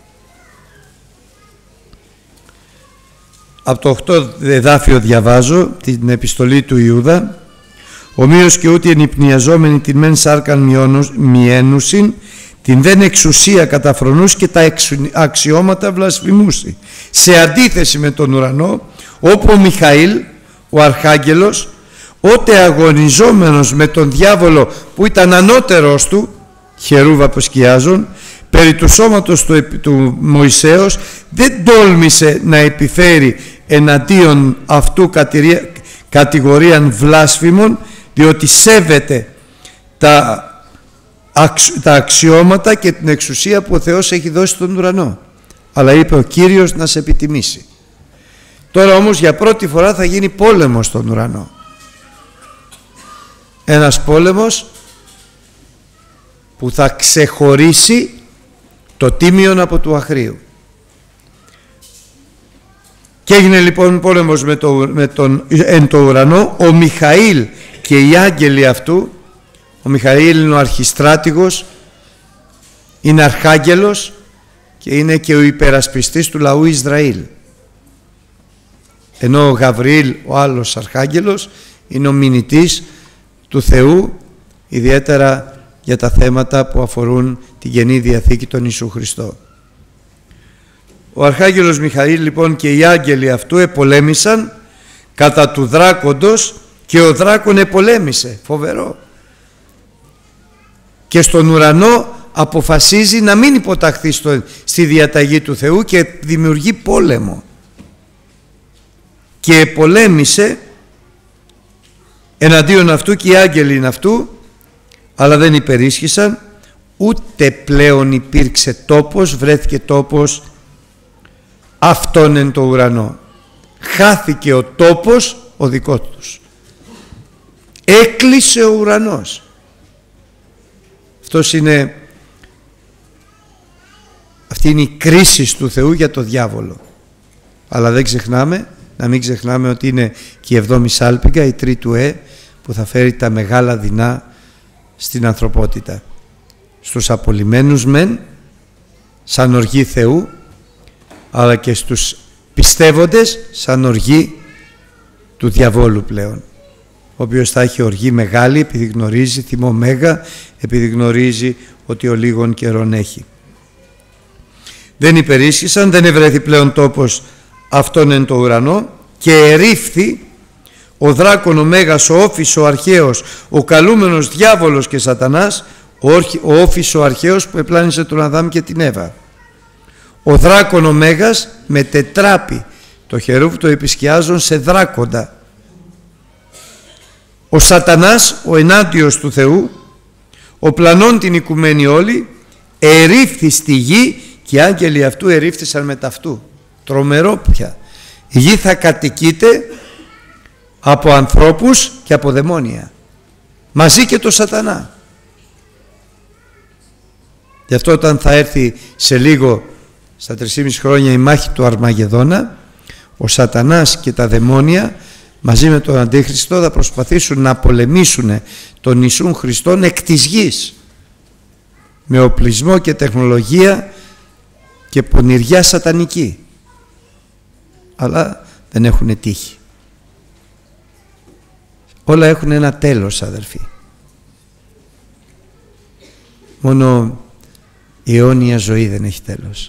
από το οκτώ εδάφιο διαβάζω την επιστολή του Ιούδα: ομοίως και ούτε ενυπνιαζόμενοι την μεν σάρκαν μιένουσιν, την δεν εξουσία καταφρονούς και τα αξιώματα βλασφημούσι. Σε αντίθεση με τον ουρανό, όπου ο Μιχαήλ, ο αρχάγγελος, ότε αγωνιζόμενος με τον διάβολο που ήταν ανώτερος του, χερούβα που σκιάζουν, περί του σώματος του, του Μωυσέως, δεν τόλμησε να επιφέρει εναντίον αυτού κατηγορίαν βλάσφημων, διότι σέβεται τα, τα αξιώματα και την εξουσία που ο Θεός έχει δώσει στον ουρανό. Αλλά είπε ο Κύριος να σε επιτιμήσει. Τώρα όμως για πρώτη φορά θα γίνει πόλεμος στον ουρανό. Ένας πόλεμος που θα ξεχωρίσει το τίμιον από του αχρίου. Και έγινε λοιπόν πόλεμος με, το, με τον, εν το ουρανό. Ο Μιχαήλ και οι άγγελοι αυτού, ο Μιχαήλ είναι ο αρχιστράτηγος, είναι αρχάγγελος, και είναι και ο υπερασπιστής του λαού Ισραήλ. Ενώ ο Γαβριήλ, ο άλλος αρχάγγελος, είναι ο μηνυτής του Θεού, ιδιαίτερα για τα θέματα που αφορούν την Καινή Διαθήκη των Ιησού Χριστό. Ο αρχάγγελος Μιχαήλ λοιπόν και οι άγγελοι αυτού επολέμησαν κατά του δράκοντος και ο δράκον επολέμησε. Φοβερό. Και στον ουρανό αποφασίζει να μην υποταχθεί στο, στη διαταγή του Θεού και δημιουργεί πόλεμο. Και πολέμησε εναντίον αυτού και οι άγγελοι αυτού, αλλά δεν υπερίσχυσαν, ούτε πλέον υπήρξε τόπος, βρέθηκε τόπος αυτόν εν το ουρανό. Χάθηκε ο τόπος ο δικός τους. Έκλεισε ο ουρανός. Αυτός είναι, αυτή είναι η κρίση του Θεού για το διάβολο. Αλλά δεν ξεχνάμε, να μην ξεχνάμε ότι είναι και η εβδόμη σάλπιγγα, η τρίτου ε, που θα φέρει τα μεγάλα δεινά στην ανθρωπότητα. Στους απολυμμένους μεν, σαν οργή Θεού, αλλά και στους πιστεύοντες σαν οργή του διαβόλου πλέον, ο οποίος θα έχει οργή μεγάλη επειδή γνωρίζει, θυμό μέγα, επειδή γνωρίζει ότι ο λίγων καιρόν έχει. Δεν υπερίσχυσαν, δεν ευρέθη πλέον τόπος αυτόν εν το ουρανό και ερήφθη ο δράκον ο μέγας, ο όφης ο αρχαίος, ο καλούμενος διάβολος και σατανάς, ο όφης ο αρχαίος που επλάνησε τον Αδάμ και την Εύα. Ο δράκον ο μέγας μετετράπη το χερούβ το επισκιάζον σε δράκοντα. Ο σατανάς, ο ενάντιος του Θεού, ο πλανών την οικουμένη όλη, ερήφθη στη γη και οι άγγελοι αυτού ερήφθησαν με ταυτού. Τρομερό πια. Η γη θα κατοικείται από ανθρώπους και από δαιμόνια, μαζί και το σατανά. Γι' αυτό όταν θα έρθει σε λίγο, στα τρεισήμισι χρόνια, η μάχη του Αρμαγεδόνα, ο σατανάς και τα δαιμόνια μαζί με τον Αντίχριστο θα προσπαθήσουν να πολεμήσουν τον Ιησούν Χριστόν εκ της γης, με οπλισμό και τεχνολογία και πονηριά σατανική, αλλά δεν έχουν τύχη. Όλα έχουν ένα τέλος, αδελφοί. Μόνο η αιώνια ζωή δεν έχει τέλος.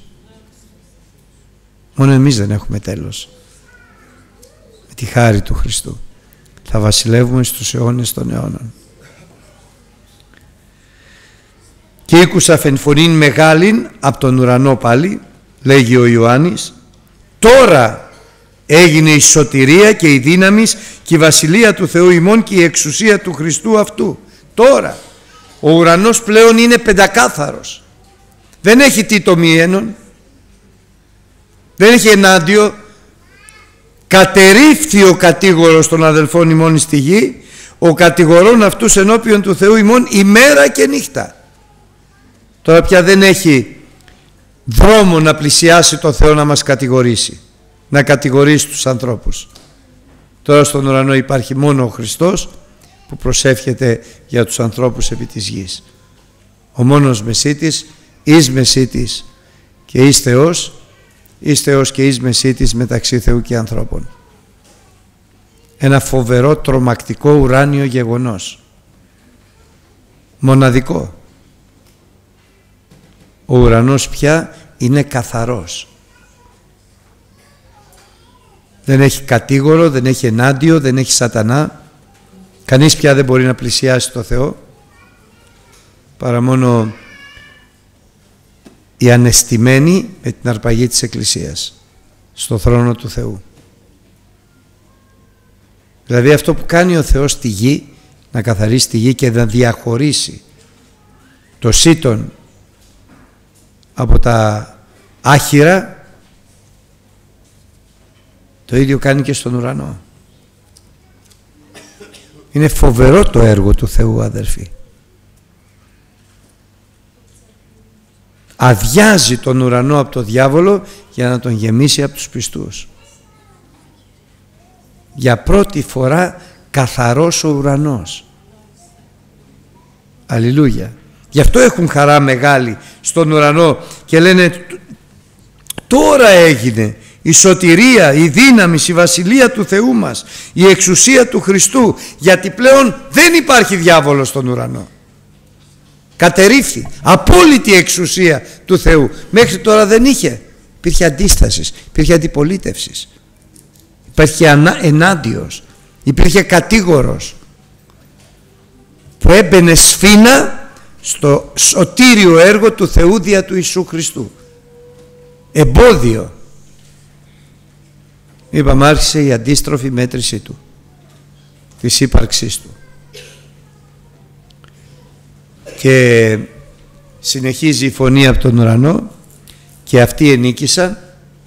Μόνο εμείς δεν έχουμε τέλος. Με τη χάρη του Χριστού θα βασιλεύουμε στους αιώνες των αιώνων. Και ήκουσα φωνήν μεγάλην από τον ουρανό πάλι, λέγει ο Ιωάννης, τώρα έγινε η σωτηρία και η δύναμις και η βασιλεία του Θεού ημών και η εξουσία του Χριστού αυτού. Τώρα ο ουρανός πλέον είναι πεντακάθαρος. Δεν έχει τι το μιένον, δεν έχει ενάντιο. Κατερρίφθη ο κατήγορος των αδελφών ημών στη γη, ο κατηγορών αυτούς ενώπιον του Θεού ημών ημέρα και νύχτα. Τώρα πια δεν έχει δρόμο να πλησιάσει το Θεό να μας κατηγορήσει, να κατηγορήσει τους ανθρώπους. Τώρα στον ουρανό υπάρχει μόνο ο Χριστός που προσεύχεται για τους ανθρώπους επί της γης. Ο μόνος Μεσίτης, εις Μεσίτης και εις Θεός, εις Θεός και εις Μεσίτης μεταξύ Θεού και ανθρώπων. Ένα φοβερό, τρομακτικό ουράνιο γεγονός. Μοναδικό. Ο ουρανός πια είναι καθαρός. Δεν έχει κατήγορο, δεν έχει ενάντιο, δεν έχει σατανά. Κανείς πια δεν μπορεί να πλησιάσει το Θεό, παρά μόνο οι ανεστημένοι με την αρπαγή της Εκκλησίας στο θρόνο του Θεού. Δηλαδή αυτό που κάνει ο Θεός στη γη, να καθαρίσει τη γη και να διαχωρίσει το σύτον από τα άχυρα, το ίδιο κάνει και στον ουρανό. Είναι φοβερό το έργο του Θεού, αδερφοί. Αδειάζει τον ουρανό από το διάβολο για να τον γεμίσει από τους πιστούς. Για πρώτη φορά καθαρός ο ουρανός. Αλληλούια. Γι' αυτό έχουν χαρά μεγάλη στον ουρανό και λένε τώρα έγινε η σωτηρία, η δύναμη, η βασιλεία του Θεού μας, η εξουσία του Χριστού, γιατί πλέον δεν υπάρχει διάβολος στον ουρανό. Κατερρίφθη απόλυτη εξουσία του Θεού. Μέχρι τώρα δεν είχε. Υπήρχε αντίσταση, υπήρχε αντιπολίτευση, υπήρχε ενάντιος, υπήρχε κατήγορος που έμπαινε σφήνα στο σωτήριο έργο του Θεού δια του Ιησού Χριστού. Εμπόδιο. Είπαμε, άρχισε η αντίστροφη μέτρησή του, της ύπαρξής του. Και συνεχίζει η φωνή από τον ουρανό, και αυτοί ενίκησαν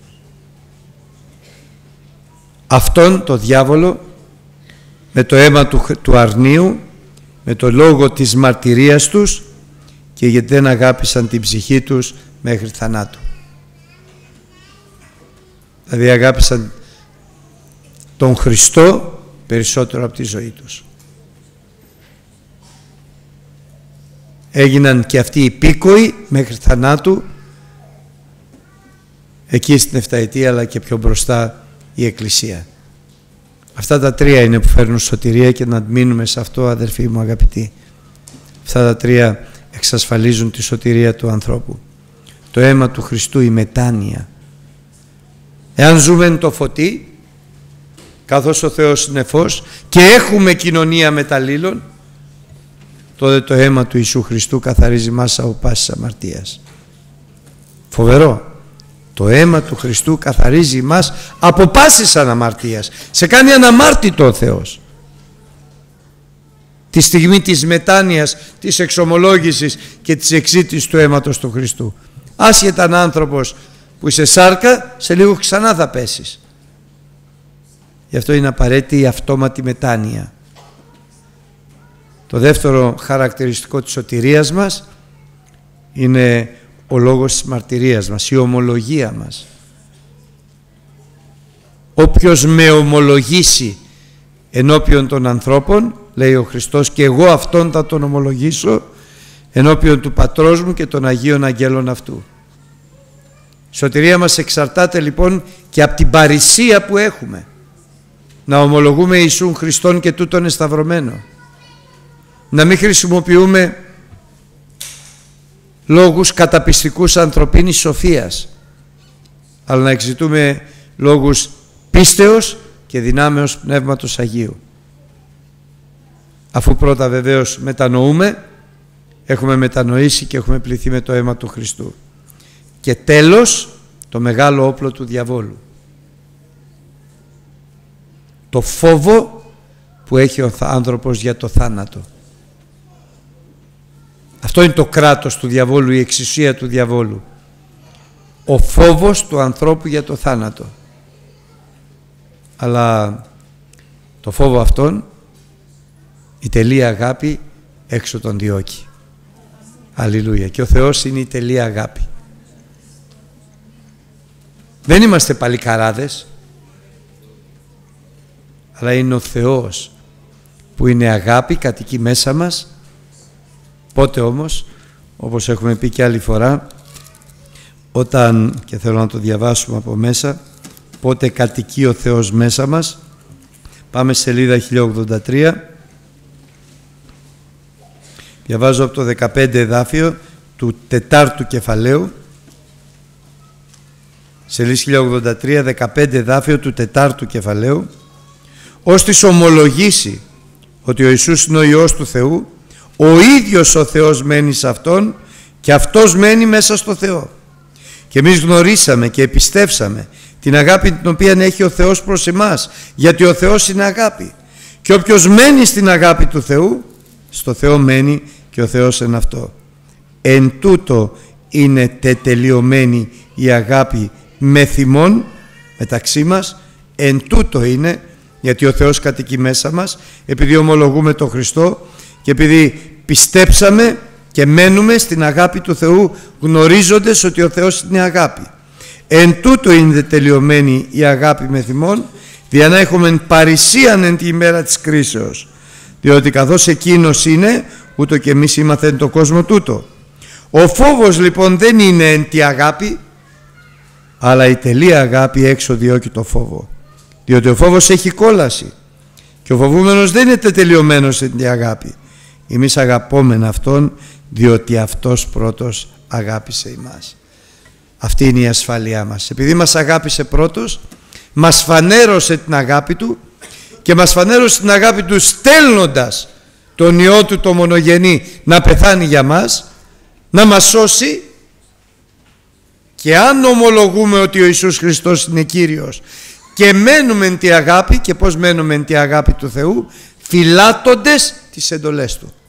αυτόν το διάβολο με το αίμα του, του αρνίου, με το λόγο της μαρτυρίας τους, και γιατί δεν αγάπησαν την ψυχή τους μέχρι θανάτου. Δηλαδή αγάπησαν τον Χριστό περισσότερο από τη ζωή τους. Έγιναν και αυτοί υπήκοοι μέχρι θανάτου, εκεί στην Εφταετία, αλλά και πιο μπροστά η Εκκλησία. Αυτά τα τρία είναι που φέρνουν σωτηρία, και να μείνουμε σε αυτό, αδερφοί μου αγαπητοί. Αυτά τα τρία εξασφαλίζουν τη σωτηρία του ανθρώπου. Το αίμα του Χριστού, η μετάνοια. Εάν ζούμε εν το φωτί, καθώς ο Θεός είναι φως, και έχουμε κοινωνία μεταλλήλων, τότε το αίμα του Ιησού Χριστού καθαρίζει μας από πάσης αμαρτίας. Φοβερό. Το αίμα του Χριστού καθαρίζει μας από πάσης αμαρτίας. Σε κάνει αναμάρτητο ο Θεός. Τη στιγμή της μετάνοιας, της εξομολόγησης και της εξήτησης του αίματος του Χριστού. Άσχετα αν άνθρωπος που είσαι σάρκα, σε λίγο ξανά θα πέσεις. Γι' αυτό είναι απαραίτητη η αυτόματη μετάνοια. Το δεύτερο χαρακτηριστικό της σωτηρίας μας είναι ο λόγος της μαρτυρίας μας, η ομολογία μας. Όποιος με ομολογήσει ενώπιον των ανθρώπων, λέει ο Χριστός, και εγώ αυτόν θα τον ομολογήσω ενώπιον του Πατρός μου και των Αγίων Αγγέλων αυτού. Η σωτηρία μας εξαρτάται λοιπόν και από την παρησία που έχουμε. Να ομολογούμε Ιησούν Χριστόν και τούτον εσταυρωμένο. Να μην χρησιμοποιούμε λόγους καταπιστικούς ανθρωπίνης σοφίας, αλλά να εξητούμε λόγους πίστεως και δυνάμεως Πνεύματος Αγίου. Αφού πρώτα βεβαίως μετανοούμε, έχουμε μετανοήσει και έχουμε πληθεί με το αίμα του Χριστού. Και τέλος, το μεγάλο όπλο του διαβόλου. Το φόβο που έχει ο άνθρωπος για το θάνατο. Αυτό είναι το κράτος του διαβόλου, η εξουσία του διαβόλου. Ο φόβος του ανθρώπου για το θάνατο. Αλλά το φόβο αυτόν η τελεία αγάπη έξω τον διώκει. Αλληλούια. Και ο Θεός είναι η τελεία αγάπη. Δεν είμαστε παλικαράδες, αλλά είναι ο Θεός που είναι αγάπη, κατοικεί μέσα μας. Πότε όμως, όπως έχουμε πει και άλλη φορά, όταν, και θέλω να το διαβάσουμε από μέσα, πότε κατοικεί ο Θεός μέσα μας, πάμε σελίδα χίλια ογδόντα τρία, διαβάζω από το δεκαπέντε εδάφιο του τετάρτου κεφαλαίου, σελίδα χίλια ογδόντα τρία, δεκαπέντε εδάφιο του τετάρτου κεφαλαίου, ώστις ομολογήσει ότι ο Ιησούς είναι ο Υιός του Θεού, ο ίδιος ο Θεός μένει σε Αυτόν και Αυτός μένει μέσα στο Θεό. Και εμείς γνωρίσαμε και επιστεύσαμε την αγάπη την οποία έχει ο Θεός προς εμάς, γιατί ο Θεός είναι αγάπη. Και όποιος μένει στην αγάπη του Θεού, στο Θεό μένει και ο Θεός εν αυτό. Εν τούτο είναι τετελειωμένη η αγάπη με θυμών μεταξύ μας, εν τούτο είναι, γιατί ο Θεός κατοικεί μέσα μας, επειδή ομολογούμε τον Χριστό και επειδή πιστέψαμε και μένουμε στην αγάπη του Θεού, γνωρίζοντας ότι ο Θεός είναι αγάπη. Εν τούτο είναι τελειωμένη η αγάπη με θυμών, δια να έχουμε παρησίαν εν τη ημέρα της κρίσεως, διότι καθώς εκείνος είναι, ούτω και εμείς είμαστε εν το κόσμο τούτο. Ο φόβος λοιπόν δεν είναι εν τη αγάπη, αλλά η τελεία αγάπη έξω διώκει το φόβο, διότι ο φόβος έχει κόλαση και ο φοβούμενος δεν είναι τελειωμένος στην αγάπη. Εμείς αγαπόμεν Αυτόν, διότι Αυτός πρώτος αγάπησε εμάς. Αυτή είναι η ασφάλειά μας. Επειδή μας αγάπησε πρώτος, μας φανέρωσε την αγάπη Του και μας φανέρωσε την αγάπη Του στέλνοντας τον Υιό Του το μονογενή να πεθάνει για μας, να μας σώσει. Και αν ομολογούμε ότι ο Ιησούς Χριστός είναι Κύριος και μένουμε εν τη αγάπη, και πώς μένουμε εν τη αγάπη του Θεού, φυλάττοντες τις εντολές Του.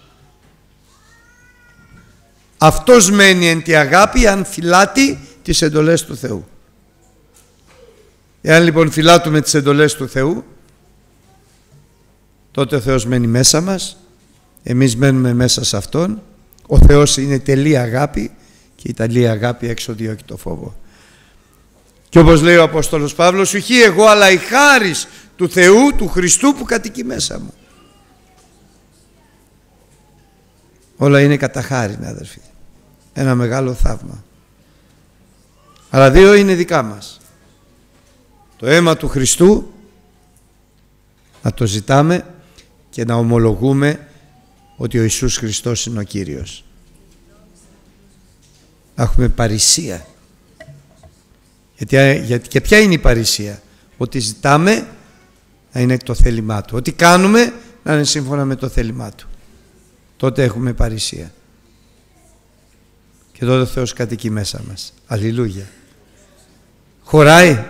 Αυτός μένει εν τη αγάπη αν φυλάττει τις εντολές του Θεού. Εάν λοιπόν φυλάττουμε τις εντολές του Θεού, τότε ο Θεός μένει μέσα μας, εμείς μένουμε μέσα σε Αυτόν. Ο Θεός είναι τελεία αγάπη και η τελεία αγάπη έξω διώκει το φόβο. Και όπως λέει ο Απόστολος Παύλος, ουχή εγώ αλλά η χάρις του Θεού, του Χριστού που κατοικεί μέσα μου. Όλα είναι κατά χάριν, αδερφοί. Ένα μεγάλο θαύμα. Αλλά δύο είναι δικά μας. Το αίμα του Χριστού να το ζητάμε και να ομολογούμε ότι ο Ιησούς Χριστός είναι ο Κύριος. Έχουμε παρησία. Γιατί, γιατί, και ποια είναι η παρησία? Ότι ζητάμε να είναι το θέλημά Του. Ότι κάνουμε να είναι σύμφωνα με το θέλημά Του. Τότε έχουμε παρησία. Και τότε ο Θεός κατοικεί μέσα μας. Αλληλούια. Χωράει.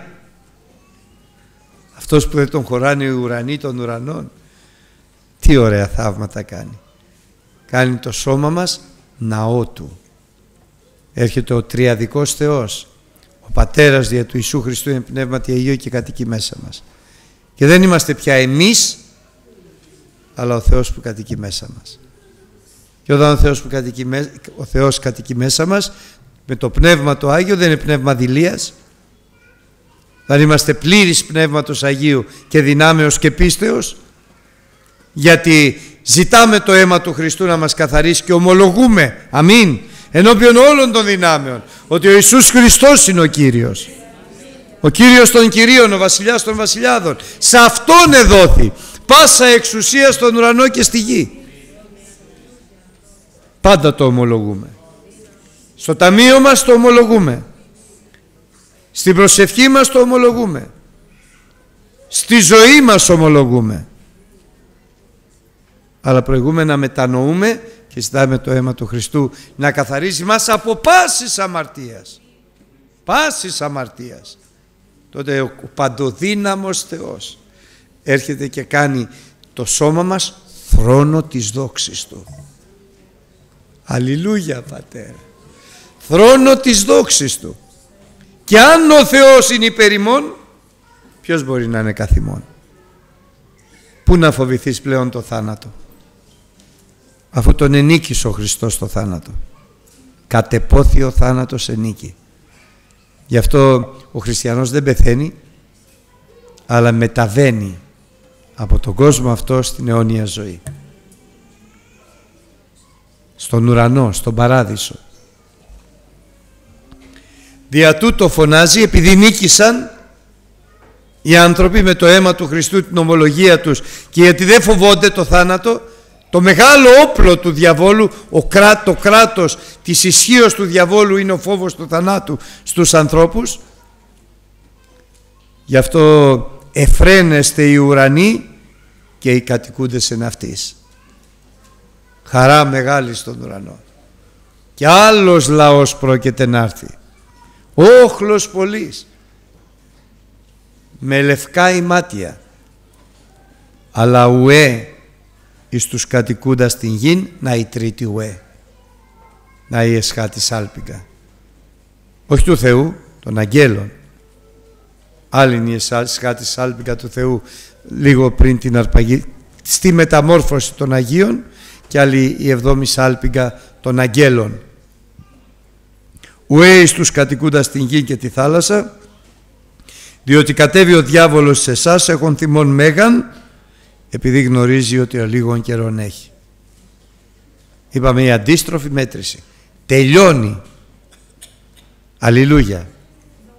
Αυτός που δεν τον χωράνε οι ουρανοί των ουρανών. Τι ωραία θαύματα κάνει. Κάνει το σώμα μας ναό Του. Έρχεται ο τριαδικός Θεός. Ο Πατέρας δια του Ιησού Χριστού είναι πνεύματι Αγίο και κατοικεί μέσα μας. Και δεν είμαστε πια εμείς, αλλά ο Θεός που κατοικεί μέσα μας. Και όταν ο Θεός, που κατοικεί, ο Θεός κατοικεί μέσα μας, με το Πνεύμα το Άγιο, δεν είναι πνεύμα δειλίας. Δεν είμαστε πλήρης Πνεύματος Αγίου και δυνάμεως και πίστεως, γιατί ζητάμε το αίμα του Χριστού να μας καθαρίσει και ομολογούμε, αμήν, ενώπιον όλων των δυνάμεων, ότι ο Ιησούς Χριστός είναι ο Κύριος. Ο Κύριος των Κυρίων, ο Βασιλιάς των Βασιλιάδων. Σε Αυτόν εδόθη πάσα εξουσία στον ουρανό και στη γη. Πάντα το ομολογούμε. Στο ταμείο μας το ομολογούμε. Στην προσευχή μας το ομολογούμε. Στη ζωή μας ομολογούμε. Αλλά προηγούμενα μετανοούμε και ζητάμε το αίμα του Χριστού να καθαρίζει μας από πάσης αμαρτίας. Πάσης αμαρτίας. Τότε ο παντοδύναμος Θεός έρχεται και κάνει το σώμα μας θρόνο της δόξης Του. Αλληλούια, Πατέρα. Θρόνο της δόξης Του. Και αν ο Θεός είναι υπέρ ημών, ποιος μπορεί να είναι καθ' ημών? Πού να φοβηθείς πλέον το θάνατο, αφού τον ενίκησε ο Χριστός το θάνατο? Κατεπόθη ο θάνατος ενίκη. Γι' αυτό ο χριστιανός δεν πεθαίνει, αλλά μεταβαίνει από τον κόσμο αυτό στην αιώνια ζωή, στον ουρανό, στον παράδεισο. Δια τούτο φωνάζει, επειδή νίκησαν οι άνθρωποι με το αίμα του Χριστού, την ομολογία τους, και γιατί δεν φοβόνται το θάνατο, το μεγάλο όπλο του διαβόλου, ο κρά, το κράτος της ισχύως του διαβόλου είναι ο φόβος του θανάτου στους ανθρώπους. Γι' αυτό εφραίνεστε οι ουρανοί και οι κατοικούντες εν αυτής. Χαρά μεγάλη στον ουρανό. Και άλλος λαός πρόκειται να έρθει, όχλος πολλής, με λευκά ημάτια, αλλά ουέ εις τους κατοικούντας την γην να η τρίτη ουέ, να η εσχάτη σάλπιγγα. Όχι του Θεού, των αγγέλων. Άλλη είναι η εσχάτη σάλπιγγα του Θεού λίγο πριν την αρπαγή, στη μεταμόρφωση των Αγίων, και άλλη η εβδόμη σάλπιγγα των αγγέλων. Ουέ εις τους κατοικούντας την γη και τη θάλασσα, διότι κατέβει ο διάβολος σε εσάς έχων θυμών μέγαν, επειδή γνωρίζει ότι ο λίγων καιρών έχει. Είπαμε η αντίστροφη μέτρηση. Τελειώνει. Αλληλούια.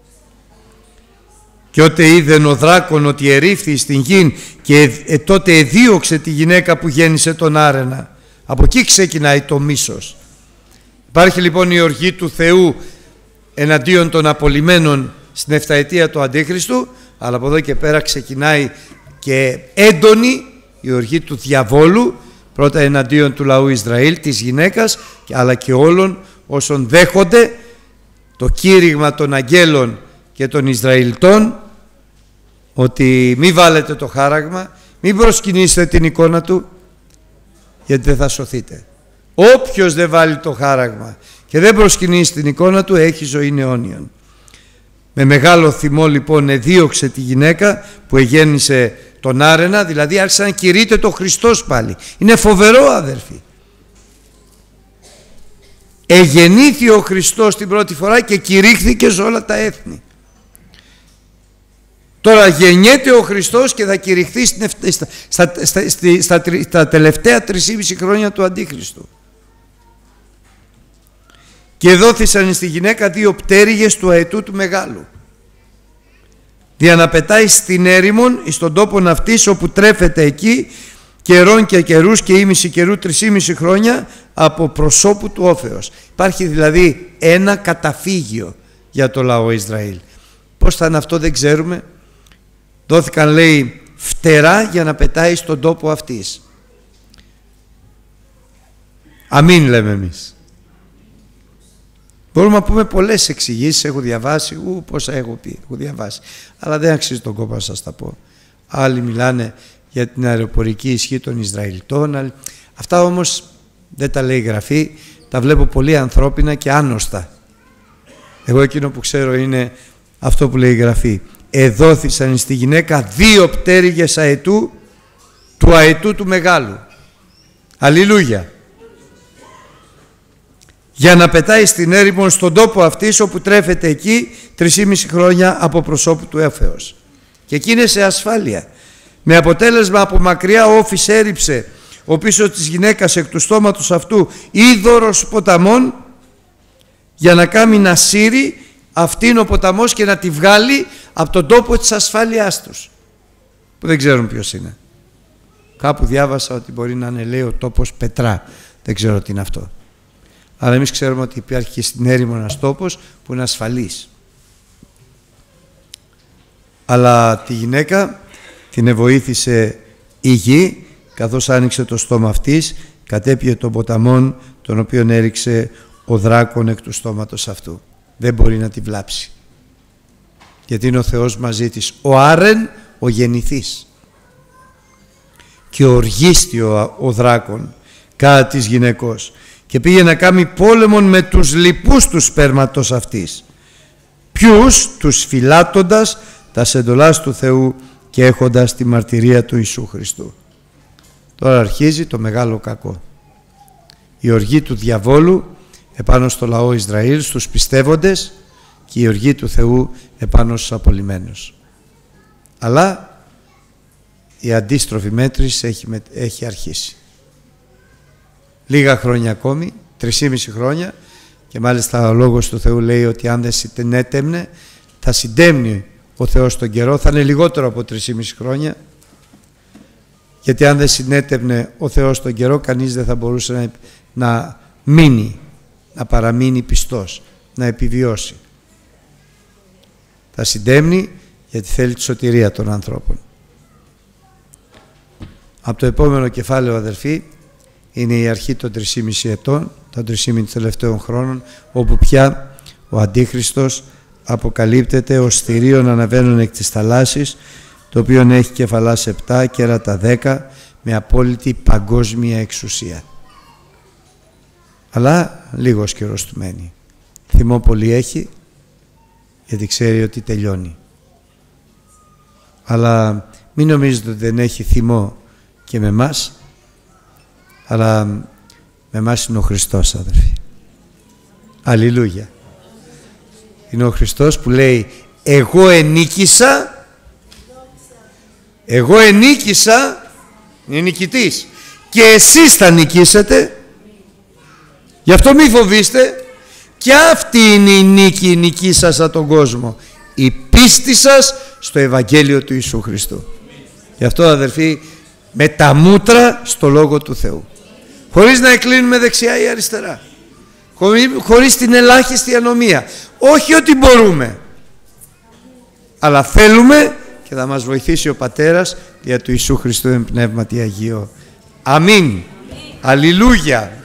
Και ότε είδεν ο δράκον ότι ερήφθη στην γην και ε, τότε εδίωξε τη γυναίκα που γέννησε τον άρενα. Από εκεί ξεκινάει το μίσος. Υπάρχει λοιπόν η οργή του Θεού εναντίον των απολυμένων στην εφταετία του Αντίχριστου, αλλά από εδώ και πέρα ξεκινάει και έντονη η οργή του διαβόλου, πρώτα εναντίον του λαού Ισραήλ, της γυναίκας, αλλά και όλων όσων δέχονται το κήρυγμα των αγγέλων και των Ισραηλιτών, ότι μη βάλετε το χάραγμα, μην προσκυνήσετε την εικόνα του, γιατί δεν θα σωθείτε. Όποιος δεν βάλει το χάραγμα και δεν προσκυνήσει την εικόνα του, έχει ζωή αιώνιον. Με μεγάλο θυμό λοιπόν εδίωξε τη γυναίκα που εγέννησε τον άρενα, δηλαδή άρχισε να κηρύττει το Χριστός πάλι. Είναι φοβερό, αδερφοί. Εγεννήθη ο Χριστός την πρώτη φορά και κηρύχθηκε σε όλα τα έθνη. Τώρα γεννιέται ο Χριστός και θα κηρυχθεί στην εφ... στα, στα, στα, στα, στα, στα τελευταία τρισήμιση χρόνια του Αντίχριστου. Και δόθησαν στη γυναίκα δύο πτέρυγες του αετού του μεγάλου, δια να πετάει στην έρημον εις τον τόπον αυτής, όπου τρέφεται εκεί καιρών και καιρούς και ήμιση καιρού τρισήμιση χρόνια από προσώπου του όφεως. Υπάρχει δηλαδή ένα καταφύγιο για το λαό Ισραήλ. Πώς θα είναι αυτό δεν ξέρουμε. Δόθηκαν, λέει, φτερά για να πετάει στον τόπο αυτής. Αμήν, λέμε εμείς. Μπορούμε να πούμε πολλές εξηγήσεις, έχω διαβάσει, ου, πόσα έχω πει, έχω διαβάσει, αλλά δεν αξίζει τον κόπο να σας τα πω. Άλλοι μιλάνε για την αεροπορική ισχύ των Ισραηλιτών, αυτά όμως δεν τα λέει η Γραφή, τα βλέπω πολύ ανθρώπινα και άνοστα. Εγώ εκείνο που ξέρω είναι αυτό που λέει η Γραφή. Εδόθησαν στη γυναίκα δύο πτέρυγες αετού, του αετού του μεγάλου. Αλληλούια. Για να πετάει στην έρημο στον τόπο αυτής, όπου τρέφεται εκεί τρισήμιση χρόνια από προσώπου του έφεως. Και εκεί είναι σε ασφάλεια. Με αποτέλεσμα από μακριά όφης έριψε ο πίσω της γυναίκας εκ του στόματος αυτού είδωρος ποταμών, για να κάνει να σύρει αυτήν ο ποταμός και να τη βγάλει από τον τόπο της ασφάλειάς τους, που δεν ξέρουν ποιος είναι. Κάπου διάβασα ότι μπορεί να είναι, λέει, ο τόπος Πετρά, δεν ξέρω τι είναι αυτό. Αλλά εμείς ξέρουμε ότι υπάρχει και στην έρημο ένας τόπος που είναι ασφαλής. Αλλά τη γυναίκα την βοήθησε η γη, καθώς άνοιξε το στόμα αυτής, κατέπιε των ποταμών, τον οποίον έριξε ο δράκον εκ του στόματος αυτού. Δεν μπορεί να τη βλάψει, γιατί είναι ο Θεός μαζί της. Ο άρεν, ο γεννηθής. Και οργίστη ο, ο δράκον κατά της γυναικός, και πήγε να κάνει πόλεμον με τους λοιπούς του σπέρματος αυτής. Ποιους? Τους φυλάτοντας τα εντολάς του Θεού και έχοντας τη μαρτυρία του Ιησού Χριστού. Τώρα αρχίζει το μεγάλο κακό. Η οργή του διαβόλου επάνω στο λαό Ισραήλ, στους πιστεύοντες, και η οργή του Θεού επάνω στους απολυμένους. Αλλά η αντίστροφη μέτρηση έχει, έχει αρχίσει. Λίγα χρόνια ακόμη, τρισήμιση χρόνια, και μάλιστα ο λόγος του Θεού λέει ότι αν δεν συνέτεμνε, θα συντέμνει ο Θεός τον καιρό, θα είναι λιγότερο από τρισήμιση χρόνια, γιατί αν δεν συνέτεμνε ο Θεός τον καιρό, κανείς δεν θα μπορούσε να, να μείνει, να παραμείνει πιστός, να επιβιώσει. Θα συντέμνει γιατί θέλει τη σωτηρία των ανθρώπων. Από το επόμενο κεφάλαιο, αδερφοί, είναι η αρχή των τρισήμιση ετών, των τρισήμιση τελευταίων χρόνων, όπου πια ο Αντίχριστος αποκαλύπτεται ως θηρίον αναβαίνουν εκ της θαλάσσης, το οποίο έχει κεφαλάς επτά, κέρατα δέκα, με απόλυτη παγκόσμια εξουσία. Αλλά λίγος καιρός του μένει. Θυμό πολύ έχει, γιατί ξέρει ότι τελειώνει. Αλλά μην νομίζετε ότι δεν έχει θυμό και με μας, αλλά με μας είναι ο Χριστός, αδερφοί. Αλληλούια. Είναι ο Χριστός που λέει, εγώ ενίκησα, εγώ ενίκησα, είναι νικητής, και εσείς θα νικήσετε. Γι' αυτό μη φοβήστε, και αυτή είναι η νίκη, η νικήσασα τον κόσμο. Η πίστη σας στο Ευαγγέλιο του Ιησού Χριστού. Γι' αυτό, αδερφοί, με τα μούτρα στο Λόγο του Θεού, χωρίς να εκκλίνουμε δεξιά ή αριστερά, χωρίς την ελάχιστη ανομία, όχι ότι μπορούμε, αλλά θέλουμε, και θα μας βοηθήσει ο Πατέρας δια του Ιησού Χριστού εν πνεύματι Αγίο. Αμήν. Αλληλούια.